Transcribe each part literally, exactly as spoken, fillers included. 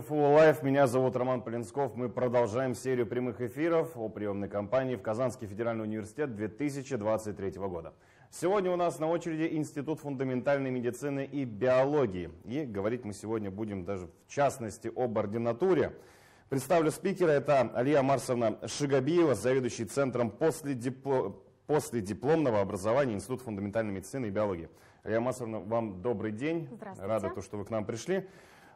Full Life. Меня зовут Роман Полинсков. Мы продолжаем серию прямых эфиров о приемной кампании в Казанский федеральный университет две тысячи двадцать третьего года. Сегодня у нас на очереди Институт фундаментальной медицины и биологии. И говорить мы сегодня будем даже в частности об ординатуре. Представлю спикера. Это Алия Марсовна Шигабиева, заведующий Центром последипло... последипломного образования Институт фундаментальной медицины и биологии. Алия Марсовна, вам добрый день. Здравствуйте. Рада, то, что вы к нам пришли.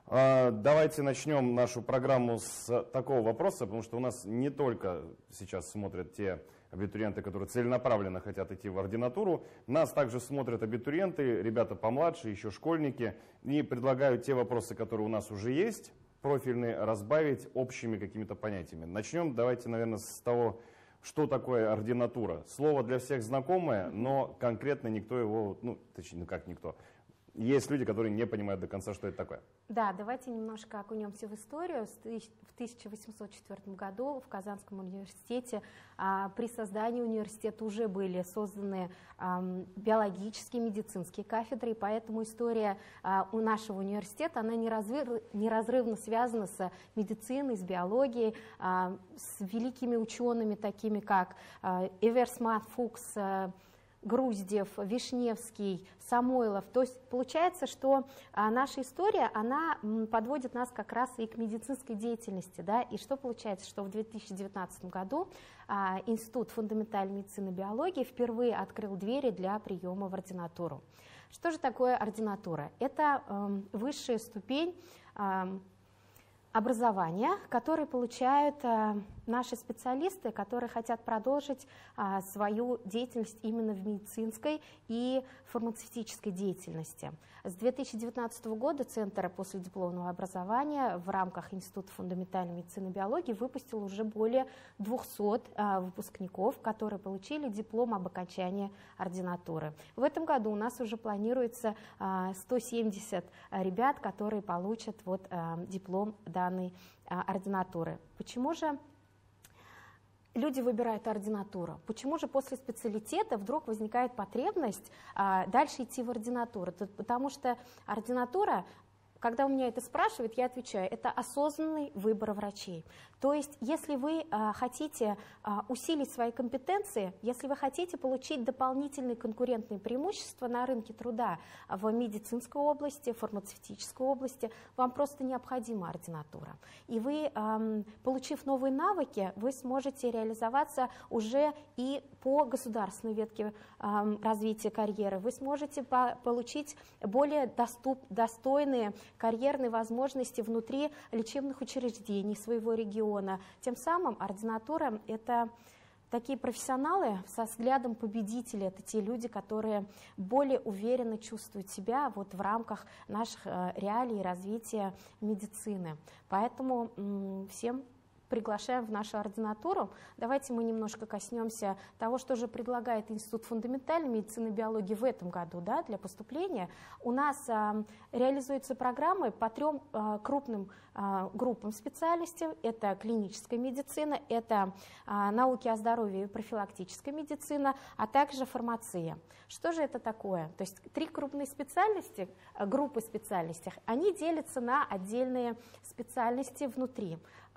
Давайте начнем нашу программу с такого вопроса, потому что у нас не только сейчас смотрят те абитуриенты, которые целенаправленно хотят идти в ординатуру, нас также смотрят абитуриенты, ребята помладше, еще школьники, и предлагаю те вопросы, которые у нас уже есть, профильные, разбавить общими какими-то понятиями. Начнем, давайте, наверное, с того, что такое ординатура. Слово для всех знакомое, но конкретно никто его, ну, точнее, ну как никто. Есть люди, которые не понимают до конца, что это такое. Да, давайте немножко окунемся в историю. В тысяча восемьсот четвёртом году в Казанском университете а, при создании университета уже были созданы а, биологические, медицинские кафедры, и поэтому история а, у нашего университета она неразрыв, неразрывно связана с медициной, с биологией, а, с великими учеными, такими как а, Эверсман, Фукс, а, Груздев, Вишневский, Самойлов. То есть получается, что а, наша история, она м, подводит нас как раз и к медицинской деятельности. Да? И что получается, что в две тысячи девятнадцатом году а, Институт фундаментальной медицины и биологии впервые открыл двери для приема в ординатуру. Что же такое ординатура? Это э, высшая ступень э, образования, которые получают а, наши специалисты, которые хотят продолжить а, свою деятельность именно в медицинской и фармацевтической деятельности. С две тысячи девятнадцатого года Центр последипломного образования в рамках Института фундаментальной медицины и биологии выпустил уже более двухсот а, выпускников, которые получили диплом об окончании ординатуры. В этом году у нас уже планируется а, сто семьдесят ребят, которые получат вот, а, диплом данной а, ординатуры. Почему же люди выбирают ординатуру? Почему же после специалитета вдруг возникает потребность а, дальше идти в ординатуру? Потому что ординатура, когда у меня это спрашивают, я отвечаю, это осознанный выбор врачей. То есть, если вы а, хотите а, усилить свои компетенции, если вы хотите получить дополнительные конкурентные преимущества на рынке труда в медицинской области, фармацевтической области, вам просто необходима ординатура. И вы, а, получив новые навыки, вы сможете реализоваться уже и по государственной ветке а, развития карьеры. Вы сможете по получить более доступ, достойные карьерные возможности внутри лечебных учреждений своего региона. Тем самым ординатура — это такие профессионалы со взглядом победителя, это те люди, которые более уверенно чувствуют себя вот в рамках наших реалий развития медицины. Поэтому м, всем приглашаем в нашу ординатуру. Давайте мы немножко коснемся того, что же предлагает Институт фундаментальной медицины и биологии в этом году, да, для поступления. У нас а, реализуются программы по трем а, крупным а, группам специальностей. Это клиническая медицина, это а, науки о здоровье и профилактическая медицина, а также фармация. Что же это такое? То есть три крупные специальности, группы специальностей, они делятся на отдельные специальности внутри.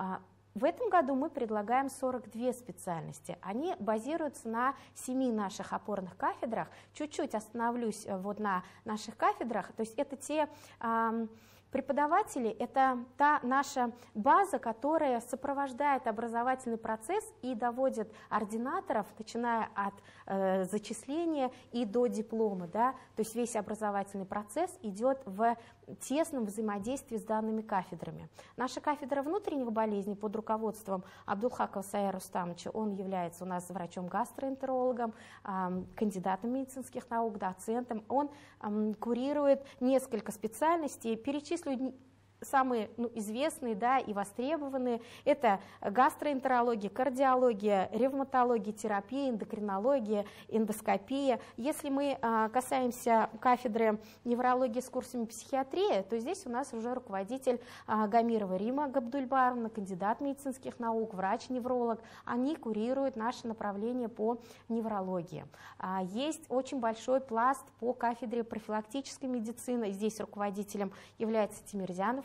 В этом году мы предлагаем сорок две специальности. Они базируются на семи наших опорных кафедрах. Чуть-чуть остановлюсь вот на наших кафедрах. То есть это те э, преподаватели, это та наша база, которая сопровождает образовательный процесс и доводит ординаторов, начиная от э, зачисления и до диплома. Да? То есть весь образовательный процесс идет в тесном взаимодействии с данными кафедрами. Наша кафедра внутренних болезней под руководством Абдулхакова Саида Рустамовича, он является у нас врачом-гастроэнтерологом, кандидатом медицинских наук, доцентом. Он курирует несколько специальностей. Перечислю самые ну, известные, да, и востребованные. Это гастроэнтерология, кардиология, ревматология, терапия, эндокринология, эндоскопия. Если мы а, касаемся кафедры неврологии с курсами психиатрии, то здесь у нас уже руководитель а, Гамирова Рима Габдульбаровна, кандидат медицинских наук, врач-невролог. Они курируют наше направление по неврологии. А, есть очень большой пласт по кафедре профилактической медицины. Здесь руководителем является Тимирзянов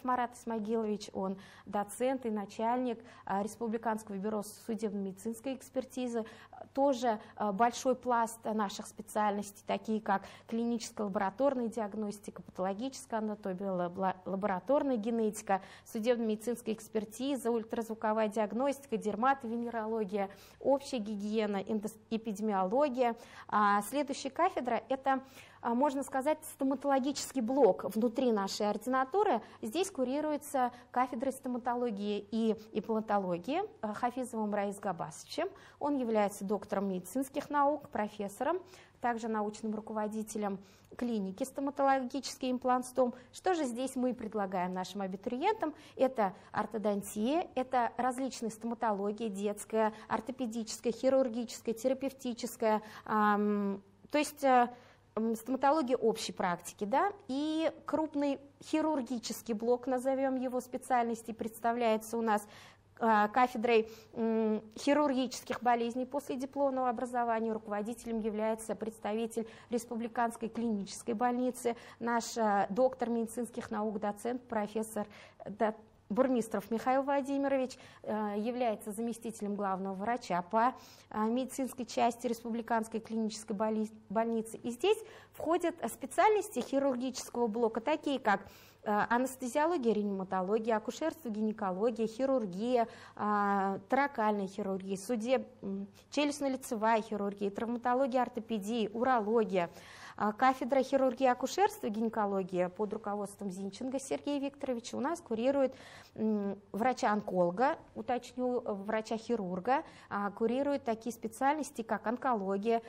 Марат Исмагилович, он доцент и начальник Республиканского бюро судебно-медицинской экспертизы. Тоже большой пласт наших специальностей, такие как клиническая лабораторная диагностика, патологическая анатомия, лабораторная генетика, судебно-медицинская экспертиза, ультразвуковая диагностика, дерматовенерология, общая гигиена, эпидемиология. Следующая кафедра – это, можно сказать, стоматологический блок внутри нашей ординатуры. Здесь курируется кафедрой стоматологии и имплантологии Хафизовым Раис Габасовичем. Он является доктором медицинских наук, профессором, также научным руководителем клиники стоматологический имплантстом. Что же здесь мы предлагаем нашим абитуриентам? Это ортодонтия, это различные стоматологии, детская, ортопедическая, хирургическая, терапевтическая, эм, то есть э, стоматология общей практики, да, и крупный хирургический блок, назовем его специальности, представляется у нас кафедрой хирургических болезней после дипломного образования. Руководителем является представитель Республиканской клинической больницы, наш доктор медицинских наук, доцент, профессор Бурмистров Михаил Владимирович, является заместителем главного врача по медицинской части Республиканской клинической больницы. И здесь входят специальности хирургического блока, такие как анестезиология, реаниматология, акушерство, гинекология, хирургия, торакальная хирургия, судеб... челюстно-лицевая хирургия, травматология, ортопедия, урология. Кафедра хирургии, акушерства и гинекологии под руководством Зинченко Сергея Викторовича у нас курирует врача-онколога, уточню, врача-хирурга, курирует такие специальности, как онкология,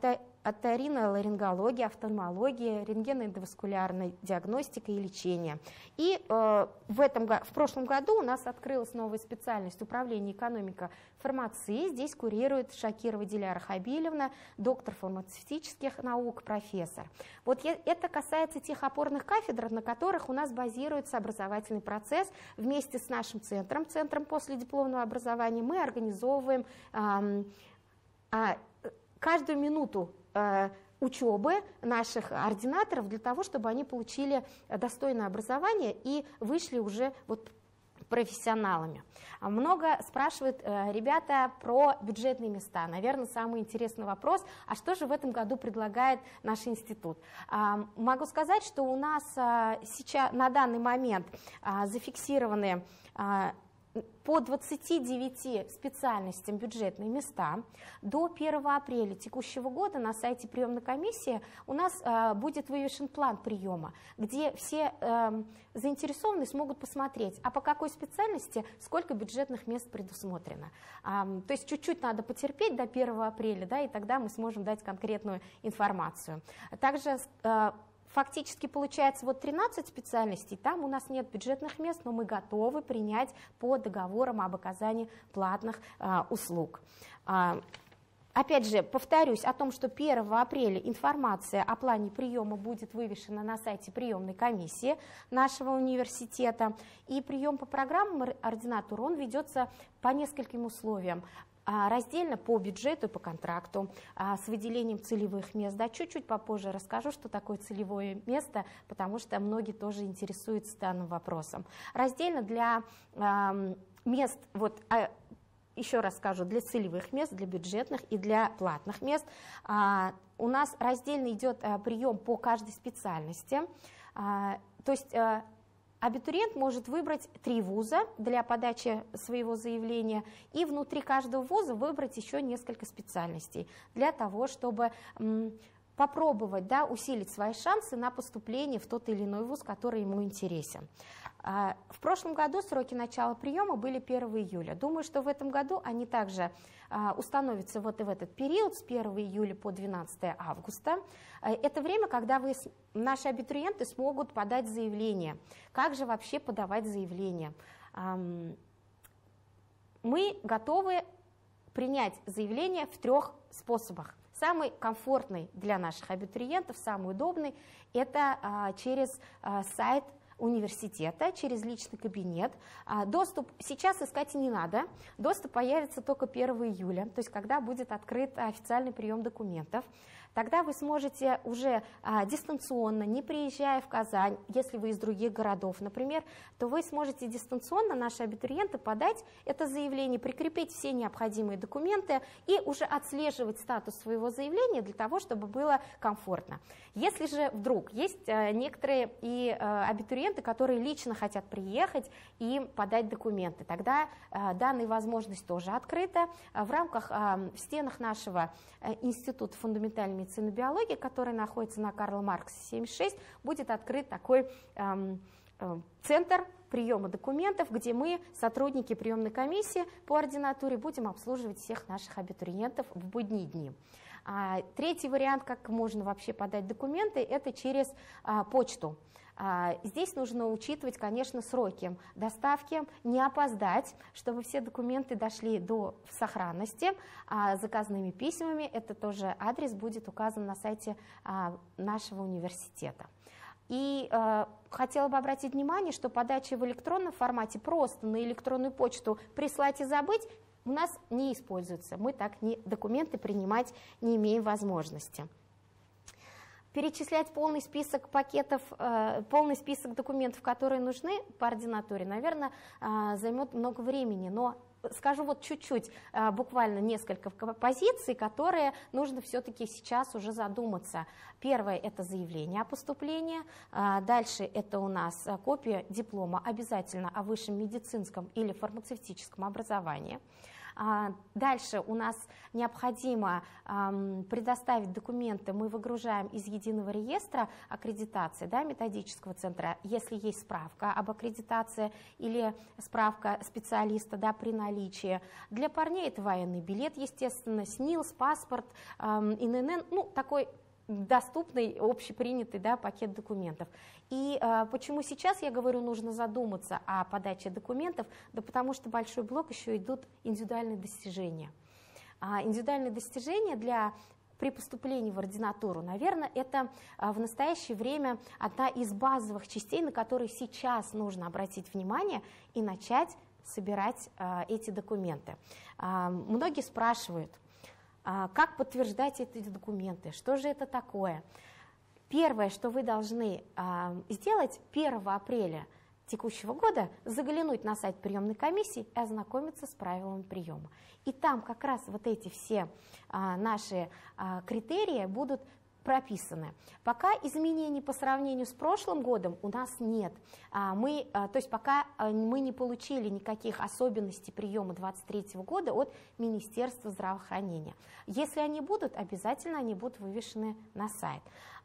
оториноларингология, офтальмология, рентгеноэндоваскулярная диагностика и лечение. И э, в, этом, в прошлом году у нас открылась новая специальность управления экономикой фармации. Здесь курирует Шакирова Диляра Хабилевна, доктор фармацевтических наук, профессор. Вот это касается тех опорных кафедр, на которых у нас базируется образовательный процесс. Вместе с нашим центром, центром последипломного образования, мы организовываем э, э, каждую минуту э, учебы наших ординаторов для того, чтобы они получили достойное образование и вышли уже вот профессионалами. Много спрашивают э, ребята про бюджетные места. Наверное, самый интересный вопрос, а что же в этом году предлагает наш институт? А, могу сказать, что у нас а, сейчас на данный момент а, зафиксированы а, по двадцати девяти специальностям бюджетные места. До первого апреля текущего года на сайте приемной комиссии у нас э, будет вывешен план приема, где все э, заинтересованные смогут посмотреть, а по какой специальности сколько бюджетных мест предусмотрено. А, то есть чуть-чуть надо потерпеть до первого апреля, да, и тогда мы сможем дать конкретную информацию. Также э, фактически получается вот тринадцать специальностей, там у нас нет бюджетных мест, но мы готовы принять по договорам об оказании платных а, услуг. А, опять же, повторюсь о том, что первого апреля информация о плане приема будет вывешена на сайте приемной комиссии нашего университета, и прием по программам ординатуры, он ведется по нескольким условиям. Раздельно по бюджету и по контракту, с выделением целевых мест. Да, чуть-чуть попозже расскажу, что такое целевое место, потому что многие тоже интересуются данным вопросом. Раздельно для э, мест, вот, э, еще раз скажу, для целевых мест, для бюджетных и для платных мест. Э, у нас раздельно идет э, прием по каждой специальности, э, то есть э, абитуриент может выбрать три вуза для подачи своего заявления и внутри каждого вуза выбрать еще несколько специальностей для того, чтобы м, попробовать, да, усилить свои шансы на поступление в тот или иной вуз, который ему интересен. А, в прошлом году сроки начала приема были первого июля. Думаю, что в этом году они также а, установятся вот и в этот период с первого июля по двенадцатое августа. А, это время, когда вы, наши абитуриенты смогут подать заявление. Как же вообще подавать заявление? А, мы готовы принять заявление в трех способах. Самый комфортный для наших абитуриентов, самый удобный, это а, через а, сайт университета через личный кабинет. Доступ сейчас искать не надо, доступ появится только первого июля, то есть когда будет открыт официальный прием документов. Тогда вы сможете уже а, дистанционно, не приезжая в Казань, если вы из других городов, например, то вы сможете дистанционно, наши абитуриенты, подать это заявление, прикрепить все необходимые документы и уже отслеживать статус своего заявления для того, чтобы было комфортно. Если же вдруг есть а, некоторые и а, абитуриенты, которые лично хотят приехать и подать документы, тогда а, данная возможность тоже открыта. А, в рамках, а, в стенах нашего а, Института фундаментальной медицины и биологии, который находится на Карла Маркса семьдесят шесть, будет открыт такой эм, э, центр приема документов, где мы, сотрудники приемной комиссии по ординатуре, будем обслуживать всех наших абитуриентов в будние дни. А, третий вариант, как можно вообще подать документы, это через а, почту. Здесь нужно учитывать, конечно, сроки доставки, не опоздать, чтобы все документы дошли до сохранности. Заказными письмами, это тоже адрес будет указан на сайте нашего университета. И э, хотела бы обратить внимание, что подача в электронном формате просто на электронную почту «прислать и забыть» у нас не используется. Мы так не, документы принимать не имеем возможности. Перечислять полный список пакетов, полный список документов, которые нужны по ординатуре, наверное, займет много времени, но скажу вот чуть-чуть, буквально несколько позиций, которые нужно все-таки сейчас уже задуматься. Первое – это заявление о поступлении, дальше это у нас копия диплома обязательно о высшем медицинском или фармацевтическом образовании. Дальше у нас необходимо предоставить документы, мы выгружаем из единого реестра аккредитации, да, методического центра, если есть справка об аккредитации или справка специалиста, да, при наличии. Для парней это военный билет, естественно, СНИЛС, паспорт, ИНН, ну, такой доступный, общепринятый, да, пакет документов. И э, почему сейчас, я говорю, нужно задуматься о подаче документов, да потому что большой блок еще идут индивидуальные достижения. А индивидуальные достижения для, при поступлении в ординатуру, наверное, это а, в настоящее время одна из базовых частей, на которые сейчас нужно обратить внимание и начать собирать а, эти документы. А, многие спрашивают, как подтверждать эти документы, что же это такое? Первое, что вы должны сделать первого апреля текущего года, заглянуть на сайт приемной комиссии и ознакомиться с правилами приема. И там как раз вот эти все наши критерии будут прописаны. Пока изменений по сравнению с прошлым годом у нас нет. Мы, то есть пока мы не получили никаких особенностей приема две тысячи двадцать третьего года от Министерства здравоохранения. Если они будут, обязательно они будут вывешены на сайт.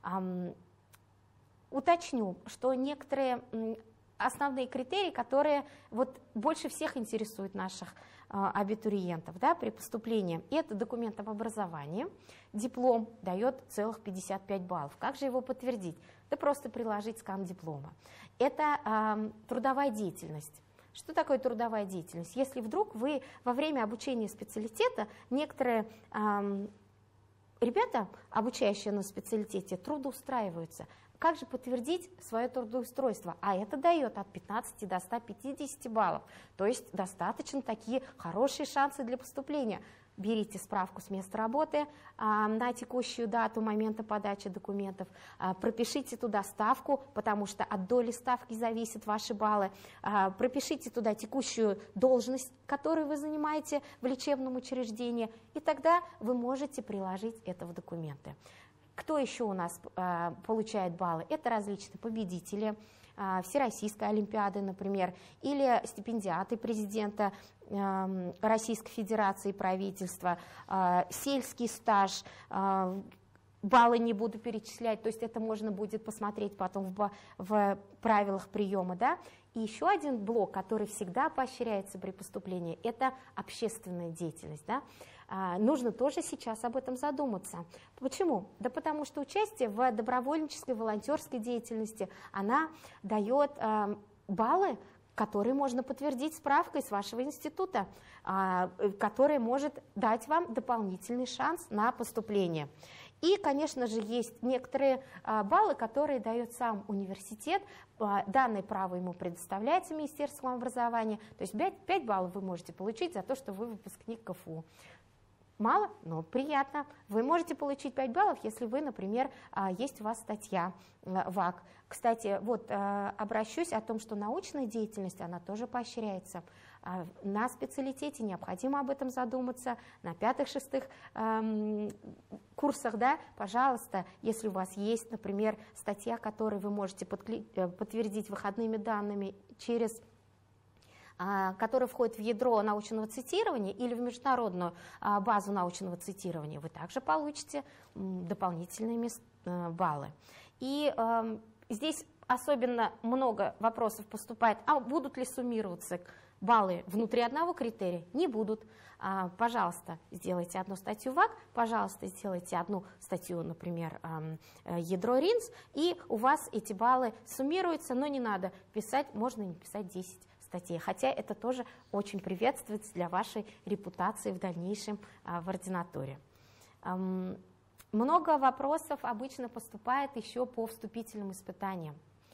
Уточню, что некоторые основные критерии, которые вот больше всех интересуют наших абитуриентов, да, при поступлении. Это документ об образовании. Диплом дает целых пятьдесят пять баллов. Как же его подтвердить? Да просто приложить скан диплома. Это э, трудовая деятельность. Что такое трудовая деятельность? Если вдруг вы во время обучения специалитета, некоторые э, ребята, обучающие на специалитете, трудоустраиваются. Как же подтвердить свое трудоустройство? А это дает от пятнадцати до ста пятидесяти баллов. То есть достаточно такие хорошие шансы для поступления. Берите справку с места работы а, на текущую дату момента подачи документов, а, пропишите туда ставку, потому что от доли ставки зависят ваши баллы, а, пропишите туда текущую должность, которую вы занимаете в лечебном учреждении, и тогда вы можете приложить это в документы. Кто еще у нас э, получает баллы? Это различные победители э, Всероссийской олимпиады, например, или стипендиаты президента э, Российской Федерации и правительства, э, сельский стаж, э, баллы не буду перечислять, то есть это можно будет посмотреть потом в, в правилах приема, да? И еще один блок, который всегда поощряется при поступлении, это общественная деятельность, да? Нужно тоже сейчас об этом задуматься. Почему? Да потому что участие в добровольнической, волонтерской деятельности, она дает э, баллы, которые можно подтвердить справкой с вашего института, э, которая может дать вам дополнительный шанс на поступление. И, конечно же, есть некоторые баллы, которые дает сам университет. Данное право ему предоставляется Министерством образования. То есть пять баллов вы можете получить за то, что вы выпускник КФУ. Мало, но приятно. Вы можете получить пять баллов, если вы, например, есть у вас статья ВАК. Кстати, вот обращусь о том, что научная деятельность, она тоже поощряется. На специалитете необходимо об этом задуматься. На пятых-шестых эм, курсах, да, пожалуйста, если у вас есть, например, статья, которую вы можете подтвердить выходными данными через который входит в ядро научного цитирования или в международную базу научного цитирования, вы также получите дополнительные баллы. И э, здесь особенно много вопросов поступает, а будут ли суммироваться баллы внутри одного критерия? Не будут. А, пожалуйста, сделайте одну статью ВАК, пожалуйста, сделайте одну статью, например, ядро РИНС, и у вас эти баллы суммируются, но не надо писать, можно не писать десять статей, хотя это тоже очень приветствуется для вашей репутации в дальнейшем а, в ординатуре. Эм, много вопросов обычно поступает еще по вступительным испытаниям.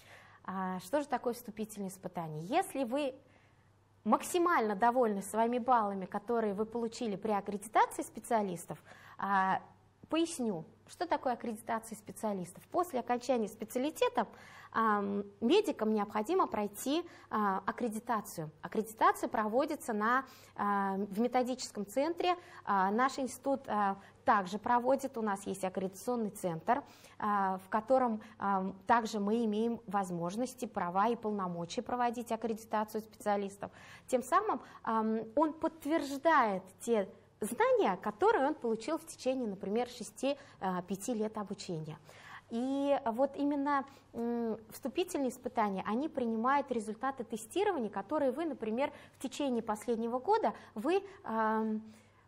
А, что же такое вступительные испытания? Если вы максимально довольны своими баллами, которые вы получили при аккредитации специалистов, а, поясню, что такое аккредитация специалистов. После окончания специалитета а, медикам необходимо пройти а, аккредитацию. Аккредитация проводится на, а, в методическом центре. А, наш институт а, также проводит, у нас есть аккредитационный центр, а, в котором а, также мы имеем возможности, права и полномочия проводить аккредитацию специалистов. Тем самым а, он подтверждает те знания, которые он получил в течение, например, шести-пяти лет обучения. И вот именно вступительные испытания, они принимают результаты тестирования, которые вы, например, в течение последнего года вы э,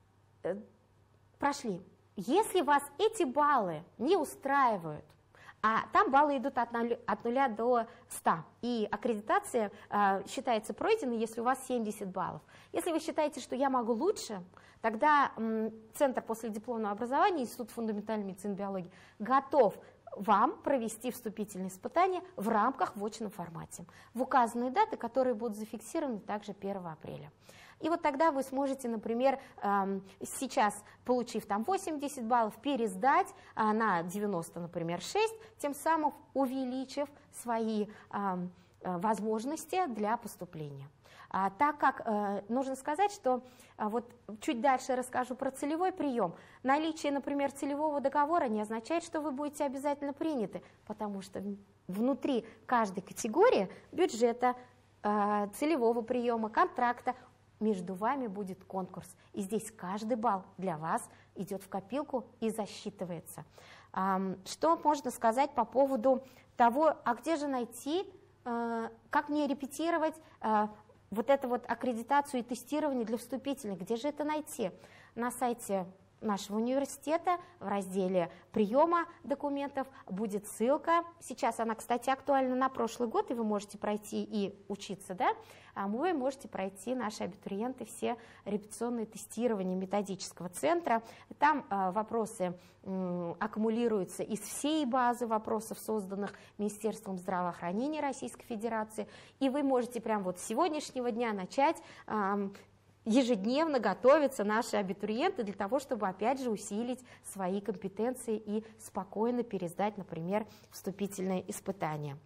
прошли. Если вас эти баллы не устраивают, а там баллы идут от нуля до ста, и аккредитация э, считается пройденной, если у вас семьдесят баллов. Если вы считаете, что я могу лучше, тогда м, Центр последипломного образования, Институт фундаментальной медицины и биологии, готов вам провести вступительные испытания в рамках в очном формате, в указанные даты, которые будут зафиксированы также первого апреля. И вот тогда вы сможете, например, сейчас, получив там восемьдесят баллов, пересдать на девяносто, например, шесть, тем самым увеличив свои возможности для поступления. А, так как э, нужно сказать, что а, вот чуть дальше расскажу про целевой прием. Наличие, например, целевого договора не означает, что вы будете обязательно приняты, потому что внутри каждой категории бюджета, э, целевого приема, контракта между вами будет конкурс. И здесь каждый балл для вас идет в копилку и засчитывается. А, что можно сказать по поводу того, а где же найти, э, как мне репетировать, э, вот эту вот аккредитацию и тестирование для вступительных, где же это найти? На сайте нашего университета в разделе приема документов будет ссылка. Сейчас она, кстати, актуальна на прошлый год, и вы можете пройти и учиться, да? А вы можете пройти, наши абитуриенты, все репетиционные тестирования методического центра. Там э, вопросы э, аккумулируются из всей базы вопросов, созданных Министерством здравоохранения Российской Федерации. И вы можете прямо вот с сегодняшнего дня начать э, ежедневно готовятся наши абитуриенты для того, чтобы, опять же, усилить свои компетенции и спокойно пересдать, например, вступительные испытания.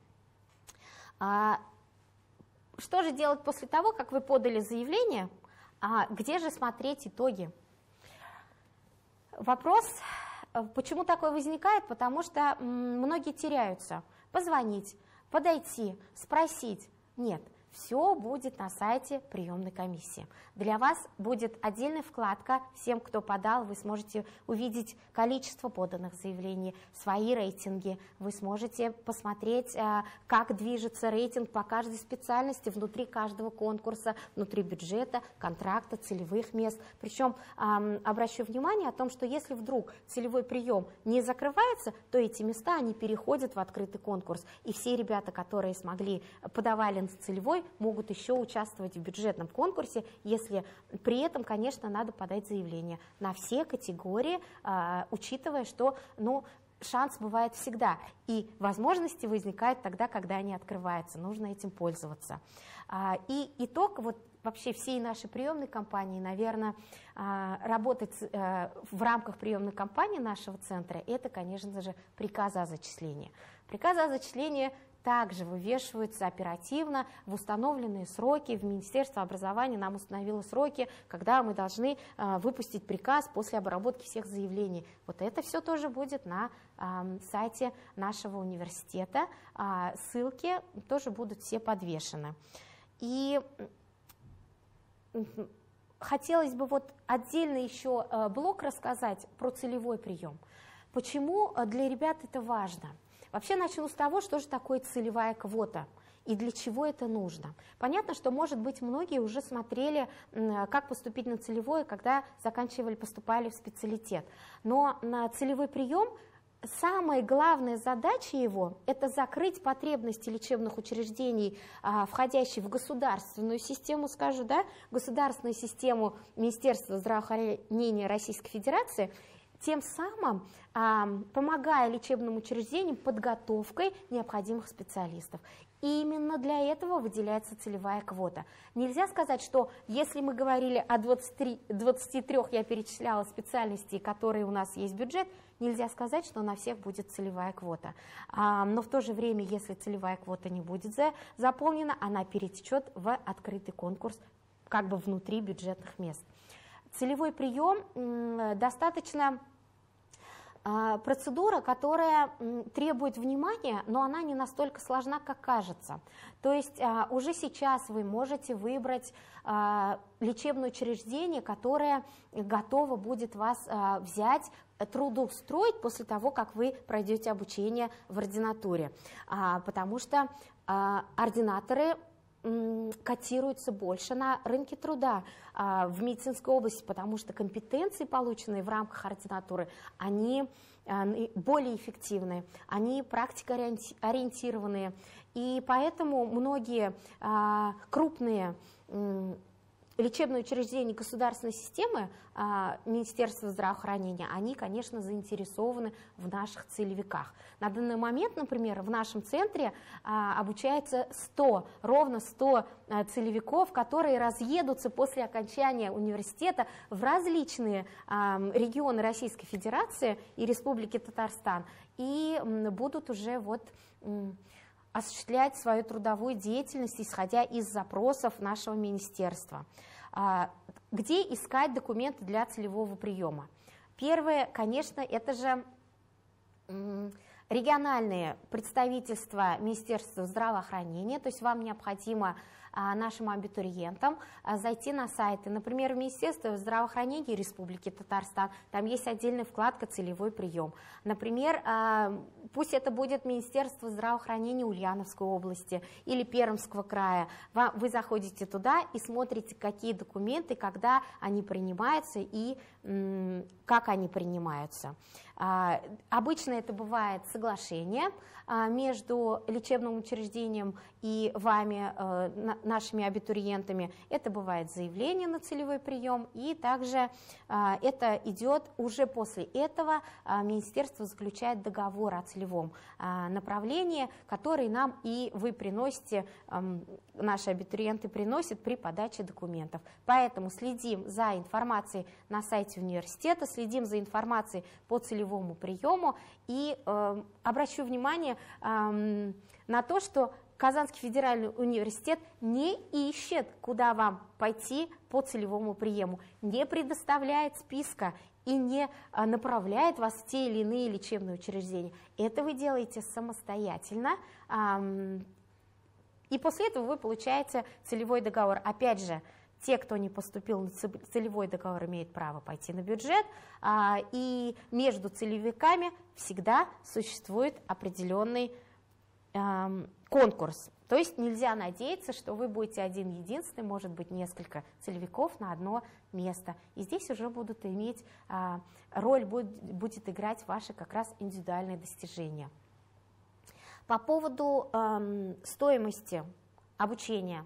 А что же делать после того, как вы подали заявление? А где же смотреть итоги? Вопрос, почему такой возникает? Потому что многие теряются. Позвонить, подойти, спросить. Нет. Все будет на сайте приемной комиссии. Для вас будет отдельная вкладка. Всем, кто подал, вы сможете увидеть количество поданных заявлений, свои рейтинги. Вы сможете посмотреть, как движется рейтинг по каждой специальности внутри каждого конкурса, внутри бюджета, контракта, целевых мест. Причем обращу внимание о том, что если вдруг целевой прием не закрывается, то эти места они переходят в открытый конкурс. И все ребята, которые смогли, подавали на целевой, ценой могут еще участвовать в бюджетном конкурсе, если при этом, конечно, надо подать заявление на все категории, учитывая, что, ну, шанс бывает всегда, и возможности возникают тогда, когда они открываются, нужно этим пользоваться. И итог вот вообще всей нашей приемной кампании, наверное, работать в рамках приемной кампании нашего центра, это, конечно же, приказы о зачислении. Приказы о зачислении также вывешиваются оперативно в установленные сроки. В Министерство образования нам установило сроки, когда мы должны э, выпустить приказ после обработки всех заявлений. Вот это все тоже будет на э, сайте нашего университета. Э, ссылки тоже будут все подвешены. И хотелось бы вот отдельно еще э, блок рассказать про целевой прием. Почему для ребят это важно? Вообще начну с того, что же такое целевая квота и для чего это нужно. Понятно, что, может быть, многие уже смотрели, как поступить на целевое, когда заканчивали, поступали в специалитет. Но на целевой прием самая главная задача его – это закрыть потребности лечебных учреждений, входящих в государственную систему, скажу, да, государственную систему Министерства здравоохранения Российской Федерации, тем самым а, помогая лечебным учреждениям подготовкой необходимых специалистов. И именно для этого выделяется целевая квота. Нельзя сказать, что если мы говорили о двадцати трёх, я перечисляла специальностей, которые у нас есть бюджет, нельзя сказать, что на всех будет целевая квота. А, но в то же время, если целевая квота не будет за, заполнена, она перетечет в открытый конкурс как бы внутри бюджетных мест. Целевой прием м, достаточно процедура, которая требует внимания, но она не настолько сложна, как кажется. То есть уже сейчас вы можете выбрать лечебное учреждение, которое готово будет вас взять, трудоустроить после того, как вы пройдете обучение в ординатуре. Потому что ординаторы котируются больше на рынке труда а, в медицинской области, потому что компетенции, полученные в рамках ординатуры, они а, более эффективны, они практикоориентированные, и поэтому многие а, крупные м, лечебные учреждения государственной системы а, Министерства здравоохранения, они, конечно, заинтересованы в наших целевиках. На данный момент, например, в нашем центре а, обучается сто, ровно сто а, целевиков, которые разъедутся после окончания университета в различные а, регионы Российской Федерации и Республики Татарстан и м, будут уже вот м, осуществлять свою трудовую деятельность, исходя из запросов нашего министерства. Где искать документы для целевого приема? Первое, конечно, это же региональные представительства Министерства здравоохранения, то есть вам необходимо нашим абитуриентам зайти на сайты, например, в Министерство здравоохранения Республики Татарстан, там есть отдельная вкладка «Целевой прием». Например, пусть это будет Министерство здравоохранения Ульяновской области или Пермского края, вы заходите туда и смотрите, какие документы, когда они принимаются и как они принимаются. Обычно это бывает соглашение между лечебным учреждением и вами, нашими абитуриентами. Это бывает заявление на целевой прием, и также это идет уже после этого министерство заключает договор о целевом направлении, который нам и вы приносите, наши абитуриенты приносят при подаче документов. Поэтому следим за информацией на сайте университета, следим за информацией по целевому приему и э, обращу внимание э, на то, что Казанский федеральный университет не ищет, куда вам пойти по целевому приему, не предоставляет списка и не направляет вас в те или иные лечебные учреждения. Это вы делаете самостоятельно, э, и после этого вы получаете целевой договор. Опять же, те, кто не поступил на целевой договор, имеют право пойти на бюджет, и между целевиками всегда существует определенный конкурс. То есть нельзя надеяться, что вы будете один-единственный, может быть несколько целевиков на одно место. И здесь уже будут иметь, роль будет, будет играть ваши как раз индивидуальные достижения. По поводу стоимости обучения.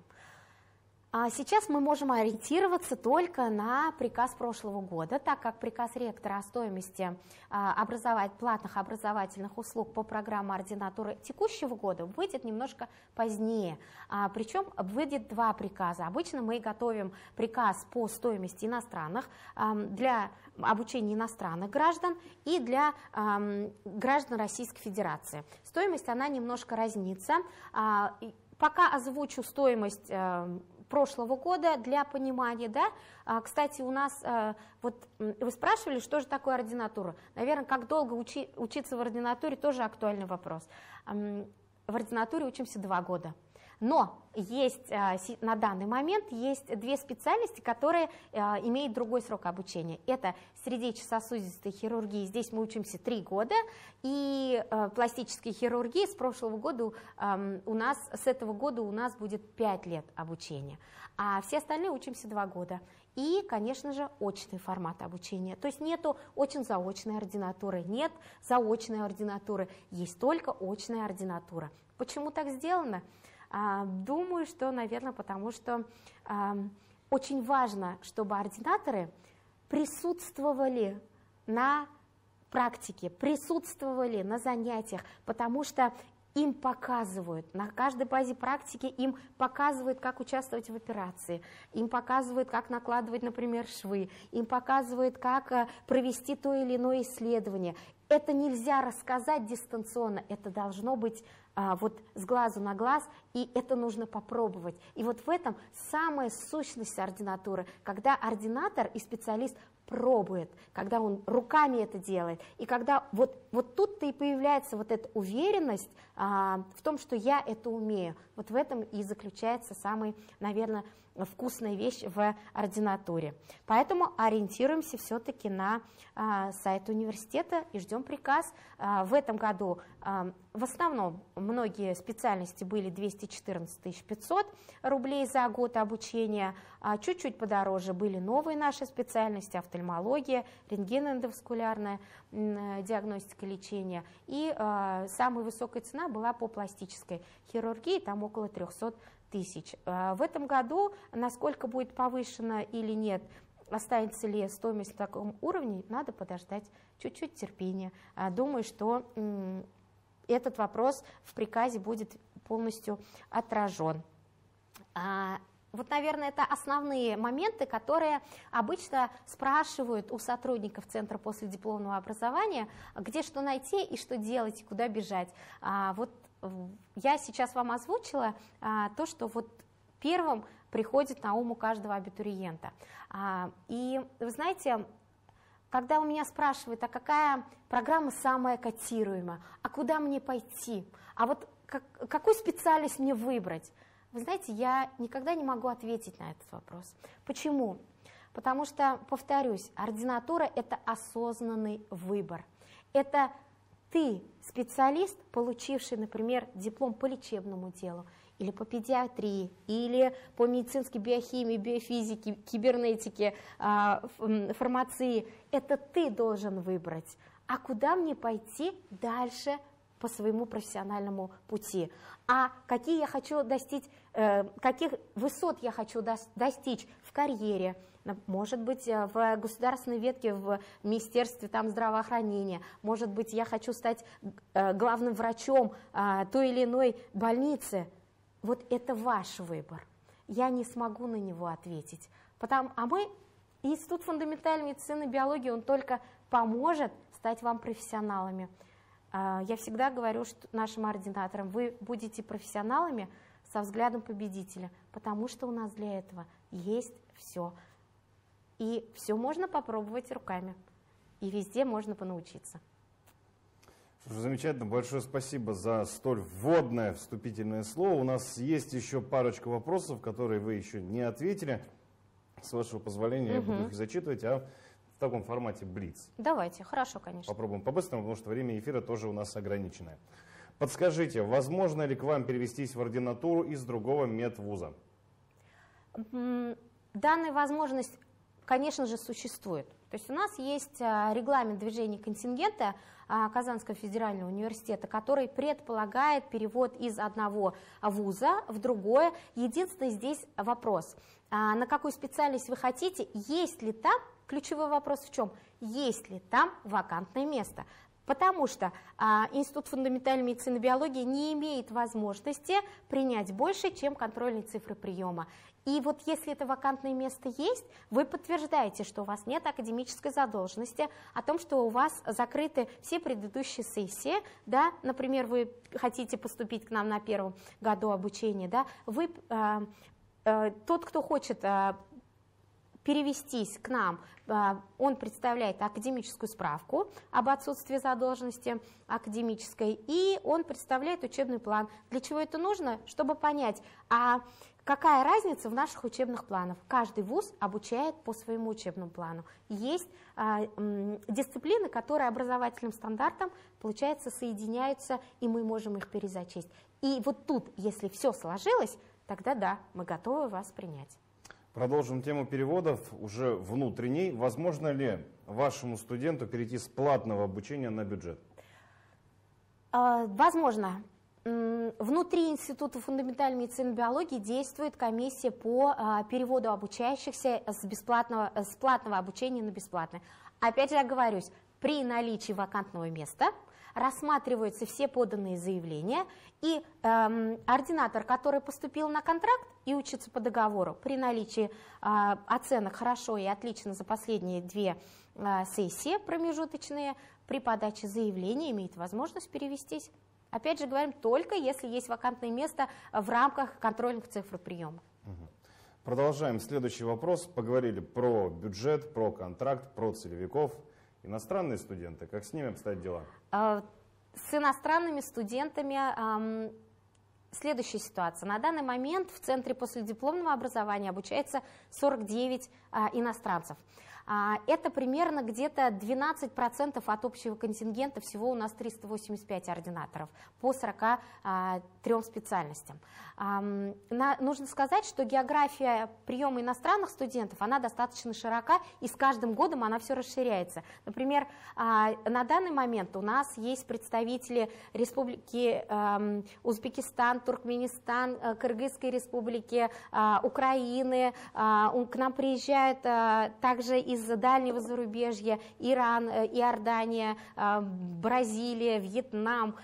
Сейчас мы можем ориентироваться только на приказ прошлого года, так как приказ ректора о стоимости образовать, платных образовательных услуг по программе ординатуры текущего года выйдет немножко позднее. Причем выйдет два приказа. Обычно мы готовим приказ по стоимости иностранных для обучения иностранных граждан и для граждан Российской Федерации. Стоимость она немножко разнится. Пока озвучу стоимость прошлого года для понимания, да. Кстати, у нас, вот вы спрашивали, что же такое ординатура. Наверное, как долго учи, учиться в ординатуре, тоже актуальный вопрос. В ординатуре учимся два года. Но есть, на данный момент есть две специальности, которые имеют другой срок обучения. Это сердечно-сосудистой хирургии, здесь мы учимся три года, и пластической хирургии с прошлого года у нас, с этого года у нас будет пять лет обучения, а все остальные учимся два года. И, конечно же, очный формат обучения. То есть нету очно-заочной ординатуры, нет заочной ординатуры, есть только очная ординатура. Почему так сделано? Думаю, что, наверное, потому что э, очень важно, чтобы ординаторы присутствовали на практике, присутствовали на занятиях, потому что им показывают, на каждой базе практики им показывают, как участвовать в операции, им показывают, как накладывать, например, швы, им показывают, как провести то или иное исследование. Это нельзя рассказать дистанционно, это должно быть а, вот с глазу на глаз, и это нужно попробовать. И вот в этом самая сущность ординатуры, когда ординатор и специалист пробует, когда он руками это делает, и когда вот, вот тут-то и появляется вот эта уверенность а, в том, что я это умею. Вот в этом и заключается самая, наверное, вкусная вещь в ординатуре. Поэтому ориентируемся все-таки на а, сайт университета и ждем приказ. А, в этом году а, в основном многие специальности были двести четырнадцать тысяч пятьсот рублей за год обучения, а чуть-чуть подороже были новые наши специальности: офтальмология, рентгеноэндоваскулярная диагностика, лечения. И а, самая высокая цена была по пластической хирургии, там около трехсот тысяч. В этом году, насколько будет повышена или нет, останется ли стоимость на таком уровне, надо подождать, чуть-чуть терпения. Думаю, что этот вопрос в приказе будет полностью отражен. Вот, наверное, это основные моменты, которые обычно спрашивают у сотрудников Центра последипломного образования, где что найти и что делать, и куда бежать. Вот я сейчас вам озвучила а, то, что вот первым приходит на ум у каждого абитуриента. А, и вы знаете, когда у меня спрашивают, а какая программа самая котируемая, а куда мне пойти, а вот как, какую специальность мне выбрать, вы знаете, я никогда не могу ответить на этот вопрос. Почему? Потому что, повторюсь, ординатура – это осознанный выбор. Это ты, специалист, получивший, например, диплом по лечебному делу, или по педиатрии, или по медицинской биохимии, биофизике, кибернетике, фармации, это ты должен выбрать. А куда мне пойти дальше по своему профессиональному пути? А какие я хочу достичь, каких высот я хочу достичь в карьере? Может быть, в государственной ветке, в Министерстве там, здравоохранения. Может быть, я хочу стать главным врачом той или иной больницы. Вот это ваш выбор. Я не смогу на него ответить. Потому, а мы, Институт фундаментальной медицины и биологии, он только поможет стать вам профессионалами. Я всегда говорю что нашим ординаторам: вы будете профессионалами со взглядом победителя, потому что у нас для этого есть все. И все можно попробовать руками, и везде можно понаучиться. Замечательно, большое спасибо за столь вводное вступительное слово. У нас есть еще парочка вопросов, которые вы еще не ответили. С вашего позволения, угу. я буду их зачитывать, а в таком формате блиц. Давайте, хорошо, конечно. Попробуем по-быстрому, потому что время эфира тоже у нас ограниченное. Подскажите, возможно ли к вам перевестись в ординатуру из другого медвуза? Данная возможность конечно же, существует. То есть у нас есть регламент движения контингента Казанского федерального университета, который предполагает перевод из одного вуза в другое. Единственный здесь вопрос, на какую специальность вы хотите, есть ли там, ключевой вопрос в чем, есть ли там вакантное место. Потому что а, Институт фундаментальной медицины и биологии не имеет возможности принять больше, чем контрольные цифры приема. И вот если это вакантное место есть, вы подтверждаете, что у вас нет академической задолженности, о том, что у вас закрыты все предыдущие сессии, да, например, вы хотите поступить к нам на первом году обучения, да, вы, э, э, тот, кто хочет э, перевестись к нам, он представляет академическую справку об отсутствии задолженности академической, и он представляет учебный план. Для чего это нужно? Чтобы понять, а какая разница в наших учебных планах. Каждый вуз обучает по своему учебному плану. Есть а, м, дисциплины, которые образовательным стандартом, получается, соединяются, и мы можем их перезачесть. И вот тут, если все сложилось, тогда да, мы готовы вас принять. Продолжим тему переводов уже внутренней. Возможно ли вашему студенту перейти с платного обучения на бюджет? Возможно. Внутри Института фундаментальной медицины и биологии действует комиссия по переводу обучающихся с, бесплатного, с платного обучения на бесплатное. Опять же, я оговорюсь, при наличии вакантного места рассматриваются все поданные заявления, и эм, ординатор, который поступил на контракт и учится по договору, при наличии э, оценок хорошо и отлично за последние две э, сессии промежуточные, при подаче заявления имеет возможность перевестись. Опять же говорим, только если есть вакантное место в рамках контрольных цифр приема. Продолжаем. Следующий вопрос. Поговорили про бюджет, про контракт, про целевиков. Иностранные студенты, как с ними обстоят дела? С иностранными студентами следующая ситуация. На данный момент в Центре последипломного образования обучается сорок девять иностранцев. Это примерно где-то двенадцать процентов от общего контингента, всего у нас триста восемьдесят пять ординаторов по сорока трём специальностям. Нужно сказать, что география приема иностранных студентов, она достаточно широка, и с каждым годом она все расширяется. Например, на данный момент у нас есть представители Республики Узбекистан, Туркменистан, Кыргызской республики, Украины. К нам приезжают также из из дальнего зарубежья, Иран, Иордания, Бразилия, Вьетнам.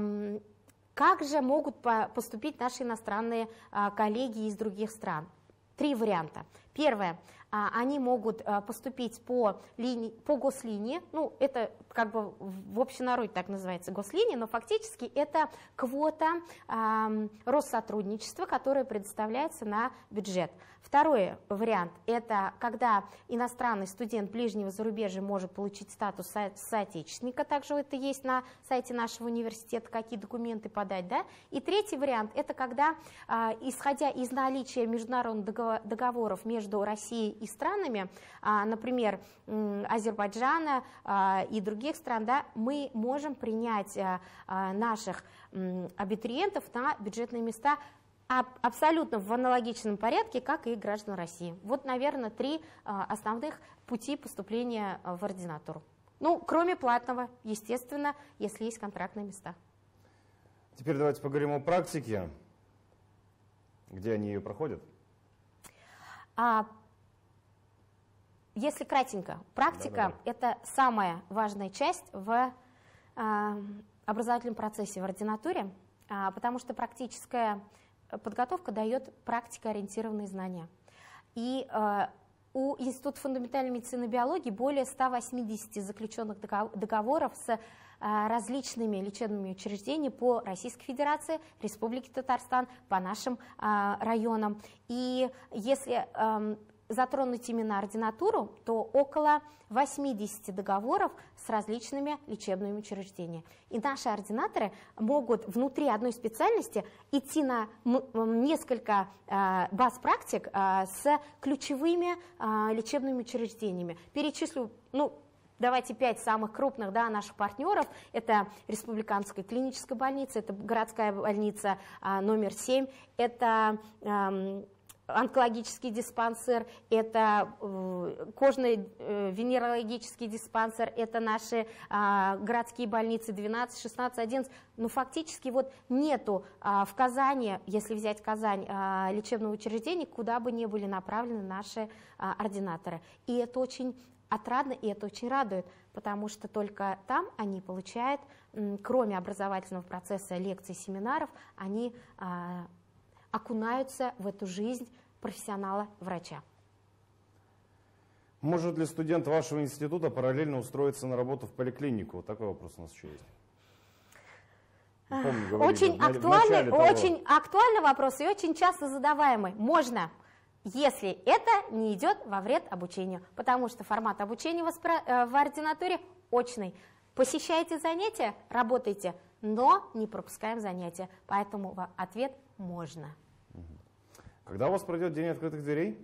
Как же могут поступить наши иностранные коллеги из других стран? Три варианта. Первое. Они могут поступить по, линии, по гослинии, ну это как бы в общенародье так называется гослиния, но фактически это квота э, Россотрудничества, которая предоставляется на бюджет. Второй вариант – это когда иностранный студент ближнего зарубежья может получить статус со соотечественника, также это есть на сайте нашего университета, какие документы подать. Да? И третий вариант – это когда, э, исходя из наличия международных договоров между Россией и странами, э, например, э, Азербайджана э, и других стран, да, мы можем принять э, э, наших э, абитуриентов на бюджетные места абсолютно в аналогичном порядке, как и граждан России. Вот, наверное, три а, основных пути поступления в ординатуру. Ну, кроме платного, естественно, если есть контрактные места. Теперь давайте поговорим о практике. Где они ее проходят? А, если кратенько, практика да, да, да. – это самая важная часть в а, образовательном процессе в ординатуре, а, потому что практическая подготовка дает практикоориентированные знания. И э, у Института фундаментальной медицины и биологии более ста восьмидесяти заключенных договоров с э, различными лечебными учреждениями по Российской Федерации, Республике Татарстан, по нашим э, районам. И если э, затронуть именно ординатуру, то около восьмидесяти договоров с различными лечебными учреждениями. И наши ординаторы могут внутри одной специальности идти на несколько э, баз практик э, с ключевыми э, лечебными учреждениями. Перечислю, ну, давайте пять самых крупных, да, наших партнеров. Это Республиканская клиническая больница, это городская больница э, номер семь, это э, онкологический диспансер, это кожно-венерологический диспансер, это наши а, городские больницы двенадцать, шестнадцать, одиннадцать. Но фактически вот нету а, в Казани, если взять Казань, а, лечебного учреждения, куда бы ни были направлены наши а, ординаторы. И это очень отрадно, и это очень радует, потому что только там они получают, кроме образовательного процесса лекций, семинаров, они а, окунаются в эту жизнь профессионала-врача. Может ли студент вашего института параллельно устроиться на работу в поликлинику? Вот такой вопрос у нас еще есть. Помню, говорили, очень, в, актуальный, в очень актуальный вопрос и очень часто задаваемый. Можно, если это не идет во вред обучению, потому что формат обучения в ординатуре очный. Посещаете занятия, работаете, но не пропускаем занятия. Поэтому ответ можно. Когда у вас пройдет День открытых дверей?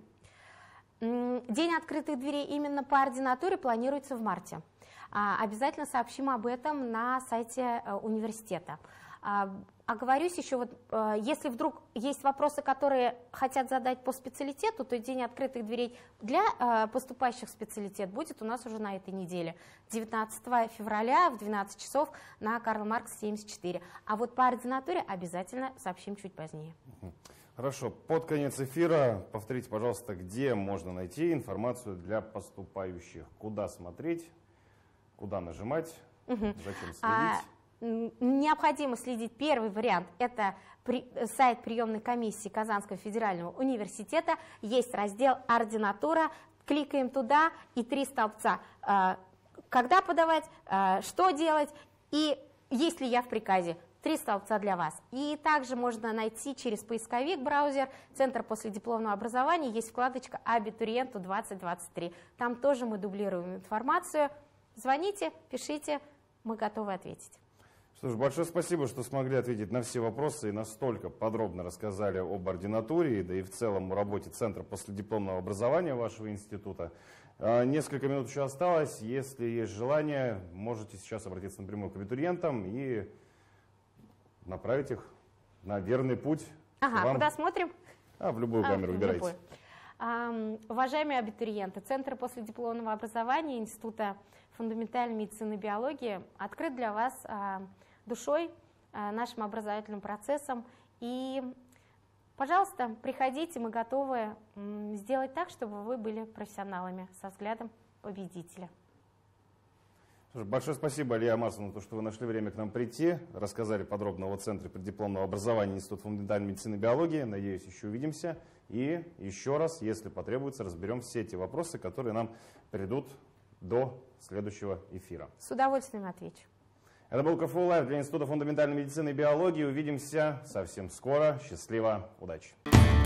День открытых дверей именно по ординатуре планируется в марте. Обязательно сообщим об этом на сайте университета. Оговорюсь еще, вот, если вдруг есть вопросы, которые хотят задать по специалитету, то день открытых дверей для поступающих в специалитет будет у нас уже на этой неделе, девятнадцатого февраля в двенадцать часов на Карла Маркса семьдесят четыре. А вот по ординатуре обязательно сообщим чуть позднее. Хорошо, под конец эфира повторите, пожалуйста, где можно найти информацию для поступающих, куда смотреть, куда нажимать, угу. зачем следить. А, необходимо следить. Первый вариант – это при, сайт приемной комиссии Казанского федерального университета. Есть раздел «Ординатура». Кликаем туда и три столбца. Когда подавать, что делать и есть ли я в приказе. Три столбца для вас. И также можно найти через поисковик, браузер, Центр последипломного образования, есть вкладочка «Абитуриенту двадцать двадцать три». Там тоже мы дублируем информацию. Звоните, пишите, мы готовы ответить. Что ж, большое спасибо, что смогли ответить на все вопросы и настолько подробно рассказали об ординатуре, да и в целом о работе Центра последипломного образования вашего института. Несколько минут еще осталось. Если есть желание, можете сейчас обратиться напрямую к абитуриентам и направить их на верный путь. Ага, вам... куда смотрим? А, в любую камеру а, выбирайте. А, уважаемые абитуриенты, Центр последипломного образования Института фундаментальной медицины и биологии открыт для вас а, душой, а, нашим образовательным процессом. И, пожалуйста, приходите, мы готовы м, сделать так, чтобы вы были профессионалами со взглядом победителя. Большое спасибо, Алия Амарсовна, за то, что вы нашли время к нам прийти, рассказали подробно о Центре преддипломного образования Института фундаментальной медицины и биологии. Надеюсь, еще увидимся. И еще раз, если потребуется, разберем все эти вопросы, которые нам придут до следующего эфира. С удовольствием отвечу. Это был КФУ Лайв для Института фундаментальной медицины и биологии. Увидимся совсем скоро. Счастливо, удачи!